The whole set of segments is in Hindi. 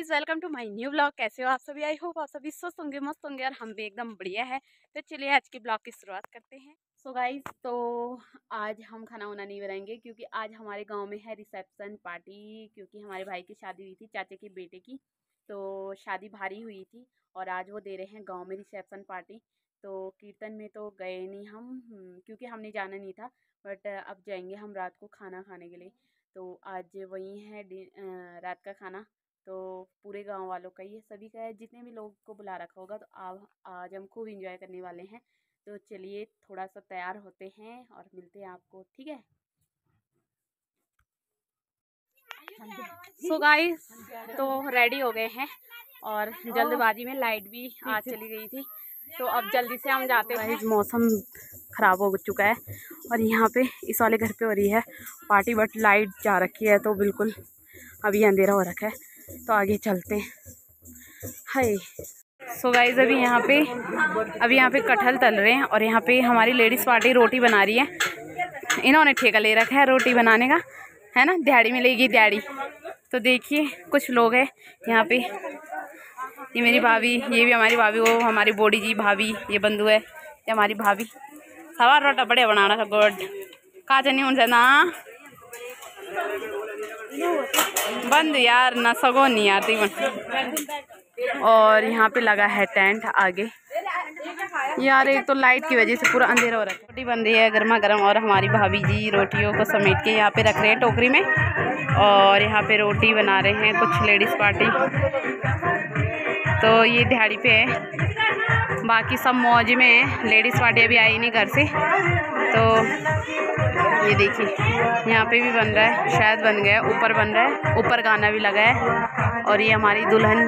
Guys, welcome to my new blog. कैसे हो आप सभी? आई होप आप सभी स्वस्थ होंगे, मस्त होंगे और हम भी एकदम बढ़िया है। तो चलिए आज के ब्लॉग की शुरुआत करते हैं। सो गाइज, तो आज हम खाना वाना नहीं बनाएंगे क्योंकि आज हमारे गांव में है रिसेप्शन पार्टी। क्योंकि हमारे भाई की शादी हुई थी, चाचा के बेटे की, तो शादी भारी हुई थी और आज वो दे रहे हैं गाँव में रिसेप्शन पार्टी। तो कीर्तन में तो गए नहीं हम, क्योंकि हमने जाना नहीं था, बट अब जाएंगे हम रात को खाना खाने के लिए। तो आज वही है रात का खाना। तो पूरे गांव वालों का ही है, सभी का है, जितने भी लोग को बुला रखा होगा। तो आज हम खूब एंजॉय करने वाले हैं। तो चलिए थोड़ा सा तैयार होते हैं और मिलते हैं आपको, ठीक है? सो गाइस, तो रेडी हो गए हैं और जल्दबाजी में लाइट भी आज चली गई थी, तो अब जल्दी से हम जाते हैं। मौसम ख़राब हो चुका है और यहाँ पे इस वाले घर पे हो रही है पार्टी, बट लाइट जा रखी है तो बिल्कुल अभी अंधेरा हो रखा है। तो आगे चलते हैं। हाय सो गाइस, अभी यहाँ पे कटहल तल रहे हैं और यहाँ पे हमारी लेडीज़ पार्टी रोटी बना रही है। इन्होंने ठेका ले रखा है रोटी बनाने का, है ना? दिहाड़ी मिलेगी दिहाड़ी। तो देखिए कुछ लोग हैं यहाँ पे, ये मेरी भाभी, ये भी हमारी भाभी, वो हमारी बॉडी जी भाभी, ये बंधु है, ये हमारी भाभी। सवार रोटा बड़े बनाना था गुड का चनी उनसे ना बंद यार ना सगो नहीं यार तीवन। और यहाँ पे लगा है टेंट आगे यार। एक तो लाइट की वजह से पूरा अंधेरा हो रहा है। रोटी बन रही है गर्मा गर्म और हमारी भाभी जी रोटियों को समेट के यहाँ पे रख रहे हैं टोकरी में, और यहाँ पे रोटी बना रहे हैं कुछ लेडीज़ पार्टी। तो ये दिहाड़ी पे है, बाकी सब मौज में है। लेडीज़ पार्टी अभी आई नहीं घर से। तो ये देखिए यहाँ पे भी बन रहा है, शायद बन गया, ऊपर बन रहा है, ऊपर गाना भी लगा है। और ये हमारी दुल्हन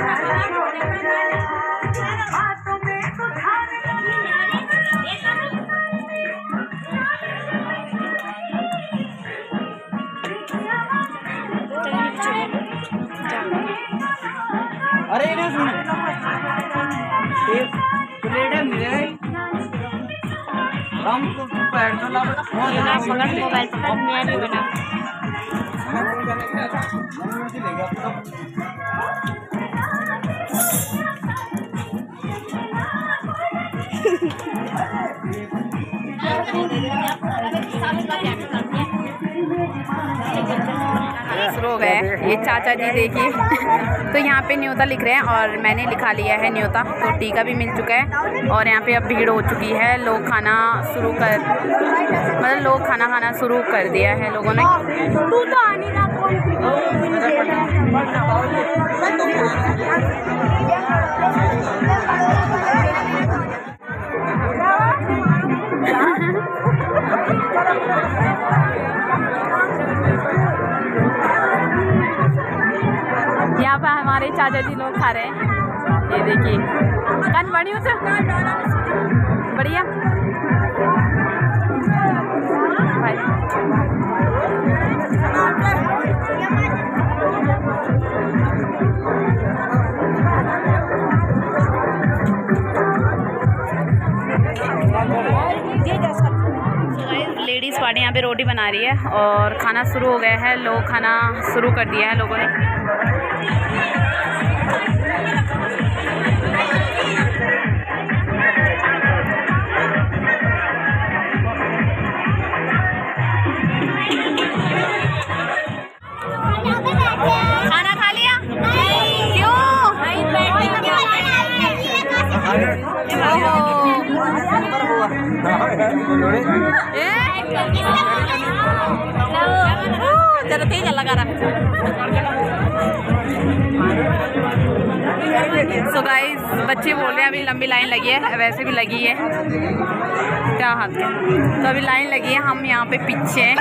शुरू हो गया है। ये चाचा जी देखिए तो यहाँ पे न्योता लिख रहे हैं और मैंने लिखा लिया है न्योता। तो टीका भी मिल चुका है और यहाँ पे अब भीड़ हो चुकी है। लोग खाना खाना शुरू कर दिया है लोगों ने। यहाँ पर हमारे चाचा जी लोग खा रहे हैं, ये देखिए। कन बड़ी बढ़िया भाई। लेडीज़ पार्टी यहाँ पे रोटी बना रही है और खाना शुरू हो गया है। लोग खाना शुरू कर दिया है लोगों ने। खाना खा लिया? क्यों? चलो तेज लगा रहा। सो गाइस, बच्चे बोल रहे हैं अभी लंबी लाइन लगी है, वैसे भी लगी है क्या हाथ है। तो अभी लाइन लगी है, हम यहाँ पे पीछे हैं।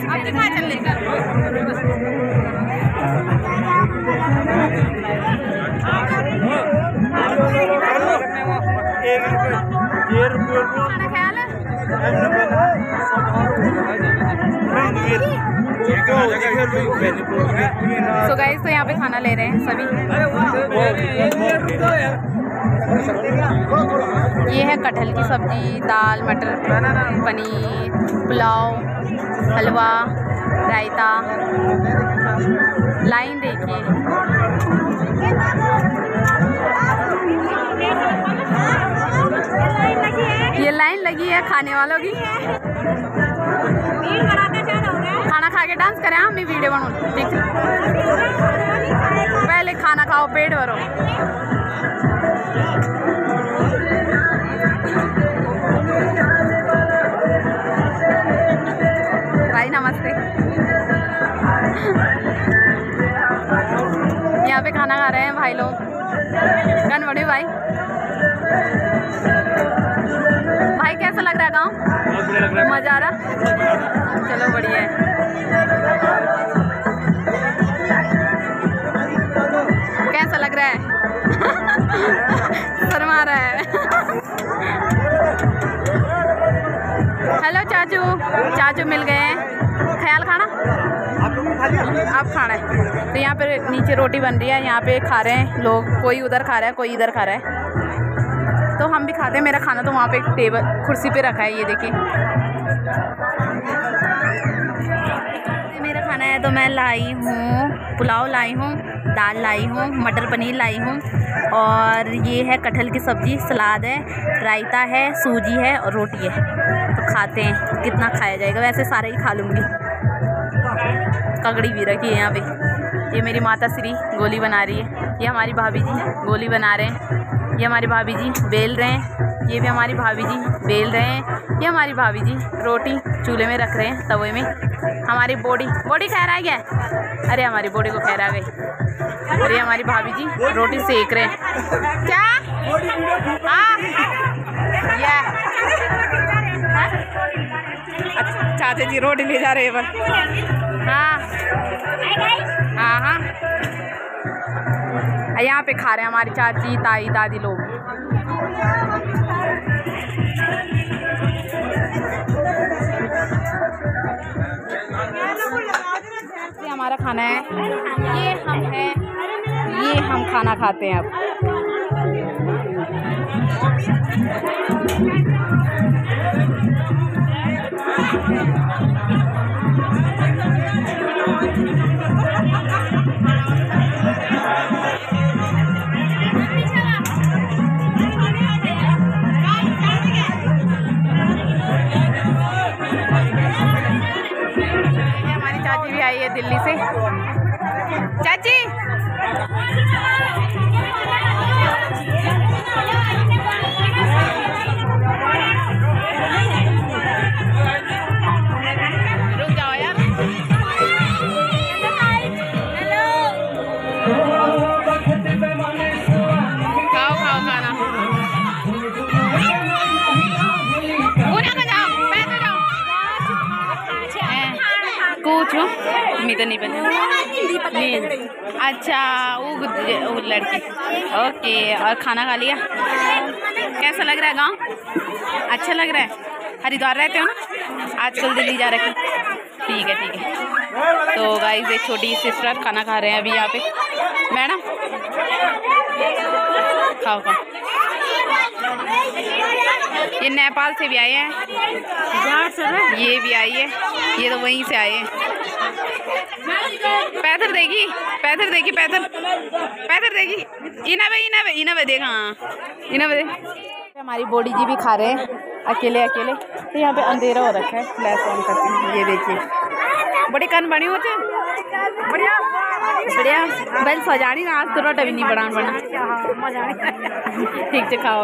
सो गाइस, तो यहाँ पे खाना ले रहे हैं सभी। ये है कटहल की सब्जी, दाल, मटर पनीर, पुलाव, हलवा, रायता। लाइन देखिए, ये लाइन लगी है खाने वालों की। खाना खा के डांस करें, हम भी वीडियो बनाओ, ठीक है? पहले खाना खाओ, पेट भरो। भाई नमस्ते। यहाँ पे खाना खा रहे हैं भाई लोग। गन बड़े भाई, भाई कैसा लग रहा है गाँव? मजा आ रहा? चलो बढ़िया है। कैसा लग रहा है? शर्मा रहा है। हेलो चाचू, चाचू मिल गए हैं। ख्याल खाना? आप खाना है। तो यहाँ पे नीचे रोटी बन रही है, यहाँ पे खा रहे हैं लोग। कोई उधर खा रहा है, कोई इधर खा रहा है। तो हम भी खाते हैं। मेरा खाना तो वहाँ पे टेबल कुर्सी पे रखा है, ये देखिए। मेरा खाना है तो मैं लाई हूँ, पुलाव लाई हूँ, दाल लाई हूँ, मटर पनीर लाई हूँ, और ये है कटहल की सब्ज़ी, सलाद है, रायता है, सूजी है और रोटी है। तो खाते हैं, कितना खाया जाएगा। वैसे सारा ही खा लूँगी। ककड़ी भी रखी है यहाँ पे। ये मेरी माता श्री गोली बना रही है। ये हमारी भाभी जी गोली बना रहे हैं। ये हमारी भाभी जी बेल रहे हैं। ये भी हमारी भाभी जी बेल रहे हैं। ये हमारी भाभी जी रोटी चूल्हे में रख रहे हैं, तवे में। हमारी बॉडी खैर आ गया। अरे हमारी बॉडी को खैर आ गई। और ये हमारी भाभी जी रोटी सेक रहे हैं। क्या? अच्छा, चाचा जी रोटी ले जा रहे हैं बस। हाँ। यहाँ पे खा रहे हैं हमारी चाची, ताई, दादी लोग। ये हमारा खाना है, ये हम खाना खाते हैं अब। हमारी चाची भी आई है दिल्ली से। चाची रुक जाओ यार। खाओ खाना। कुछ मैं तो नहीं बनी। अच्छा वो लड़की। ओके, और खाना खा लिया? कैसा लग रहा है गांव? अच्छा लग रहा है। हरिद्वार रहते हो ना? आजकल दिल्ली जा रहे हैं। ठीक है। तो गाइस एक छोटी सिस्टर खाना खा रहे हैं अभी यहाँ पे। मैडम खाओ। ये नेपाल से भी आए हैं, ये भी आई है, ये तो वहीं से आए हैं। पैदल देगी इना वे देखा। हमारी बॉडी जी भी खा रहे हैं अकेले। तो यहाँ पे अंधेरा हो रखा है, फ्लैश ऑन करते हैं। ये देखिए बड़ी कन बनी होते, बढ़िया बल सजानी ना। आज तो रोटा भी नहीं बना। ठीक से खाओ।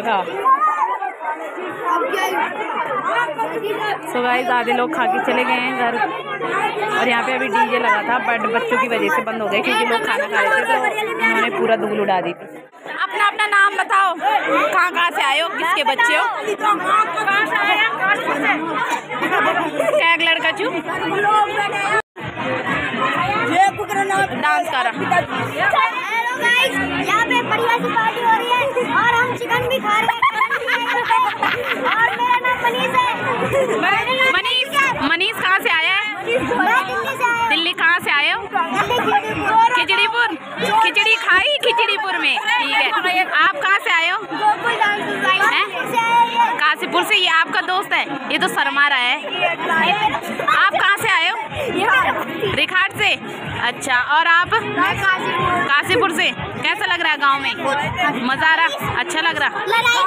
सो गाइस आधे लोग खा के चले गए हैं घर। और यहाँ पे अभी डीजे लगा था, बट बच्चों की वजह से बंद हो गए क्योंकि लोग खाना खा रहे थे, तो उन्होंने पूरा धूल उड़ा दी थी। अपना नाम बताओ, कहाँ से आए हो, किसके बच्चे हो? क्या लड़का चू डांस कर रहा। यहाँ पे बढ़िया सी पार्टी हो रही है और हम चिकन भी खा रहे हैं। और मेरा नाम मनीष है। मनीष कहाँ से आया है? दिल्ली। कहाँ से आए हो? खिचड़ीपुर। खिचड़ी खाई खिचड़ीपुर में? ठीक है। आप कहाँ से आए हो? काशीपुर से। ये आपका दोस्त है? ये तो शर्मा रहा है। आप कहाँ से आए हो? रिखाट से। अच्छा, और आप? काशीपुर से। कैसा लग रहा है गांव में? मजा आ रहा? अच्छा लग रहा?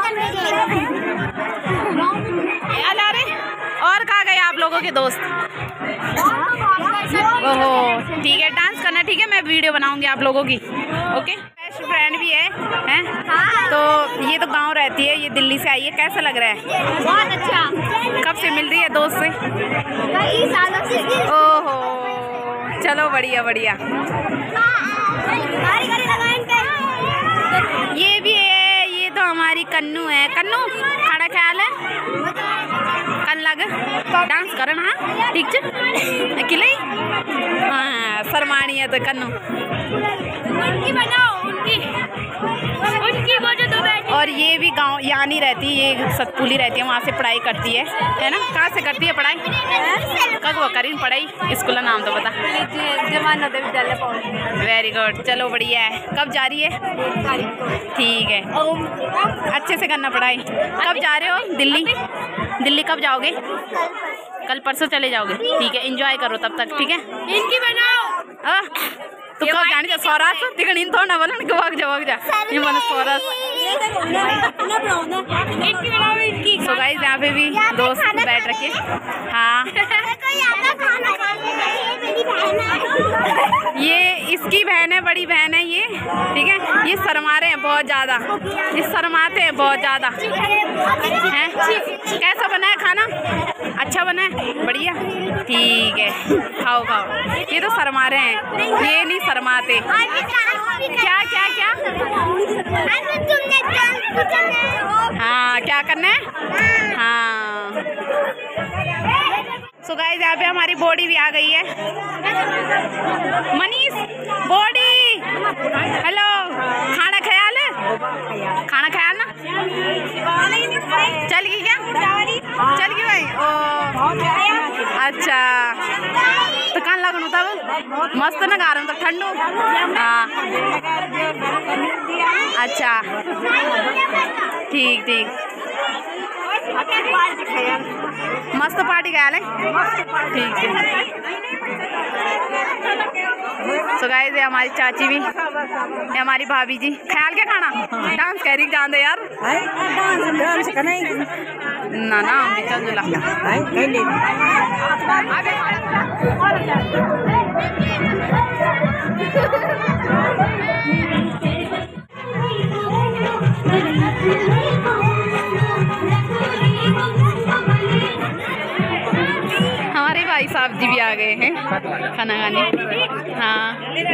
अरे और कहाँ गए आप लोगों के दोस्त? ओहो ठीक है, डांस करना ठीक है, मैं वीडियो बनाऊंगी आप लोगों की। ओके, बेस्ट फ्रेंड भी है तो ये तो गांव रहती है, ये दिल्ली से आई है। कैसा लग रहा है? बहुत अच्छा। कब से मिल रही है दोस्त से? कई सालों से। ओहो चलो बढ़िया बढ़िया। ये भी है, ये तो हमारी कन्नू है। कन्नू खाना ख्याल है कल लग डांस करना हाँ ठीक है अकेले हाँ शर्मानी है तो कन्नू उनकी बनाओ उनकी वो जो दो बैठी। और ये भी गांव यहाँ नहीं रहती, ये सतपुली रहती है, वहाँ से पढ़ाई करती है ना? कहाँ से करती है पढ़ाई? कब वो करी पढ़ाई? स्कूल का नाम तो बता। जवान नवोदय विद्यालय। वेरी गुड, चलो बढ़िया है। कब जा रही है? ठीक है, अच्छे से करना पढ़ाई। कब जा रहे हो दिल्ली? दिल्ली कब जाओगे? कल परसों चले जाओगे? ठीक है, एंजॉय करो तब तक। ठीक है, इनकी बनाओ। तू कब जाने जा सौराष्ट्र तिगड़ी थोड़ा बोलन के भाग जा ये मन सौराष्ट्र। सो गाइस यहाँ पे भी दोस्त बैठ रखे। हाँ ये इसकी बहन है, बड़ी बहन है ये। ठीक है, ये शर्मा रहे हैं बहुत ज्यादा, ये शर्माते हैं बहुत ज्यादा हैं। कैसा बना है खाना? अच्छा बना है, बढ़िया ठीक है, खाओ खाओ। ये तो शर्मा रहे हैं, ये नहीं शर्माते। क्या क्या क्या? हाँ क्या करना है? हाँ सो गाइस यहाँ पे हमारी बॉडी भी आ गई है। मनीष बॉडी हेलो, खाना ख्याल है? खाना ख्याल ना? चल गई क्या? चल गई भाई। ओ अच्छा तो कहाँ लगन होता वो मस्त ना गा रहा हूँ तो ठंडू। हाँ अच्छा ठीक ठीक, मस्त पार्टी ख्याल है ठीक है। सो गाइस ये हमारी चाची भी, ये हमारी भाभी जी। ख्याल क्या खाना? डांस कह रही जान दे यार ना ना हम भी चल जुला। हमारे भाई साहब जी भी आ गए हैं खाना खाने। हाँ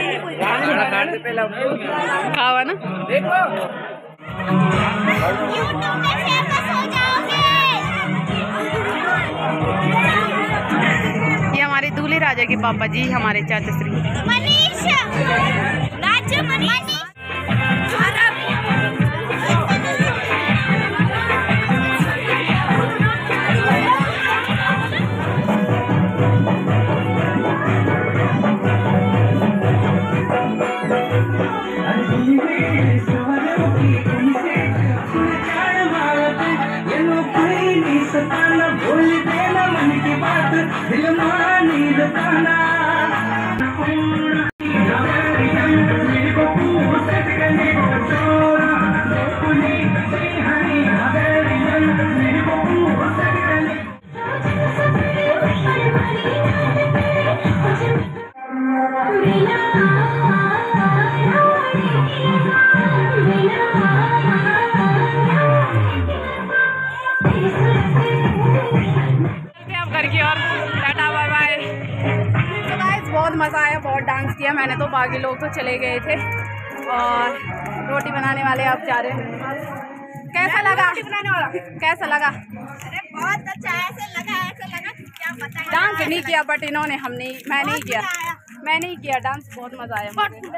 खावा ना। ये हमारे दूल्हे राजा के पापा जी, हमारे चाचा श्री मनीष। बहुत मज़ा आया, बहुत डांस किया मैंने तो, बाकी लोग तो चले गए थे और रोटी बनाने वाले आप जा रहे हैं। कैसा लगा? कैसा लगा? अरे बहुत अच्छा, ऐसे लगा क्या पता। डांस नहीं किया बट इन्होंने, मैं नहीं किया डांस। बहुत मज़ा आया मुझे।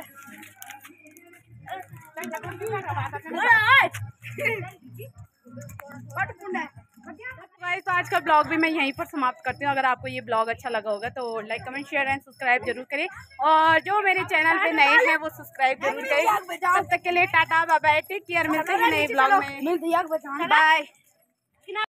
तो आज का ब्लॉग भी मैं यहीं पर समाप्त करती हूँ। अगर आपको ये ब्लॉग अच्छा लगा होगा तो like comment share and subscribe जरूर करें, और जो मेरे चैनल पे नए हैं वो सब्सक्राइब जरूर करें। तब तक के लिए tata bye bye, take care, मिलते हैं नए ब्लॉग में। बाय।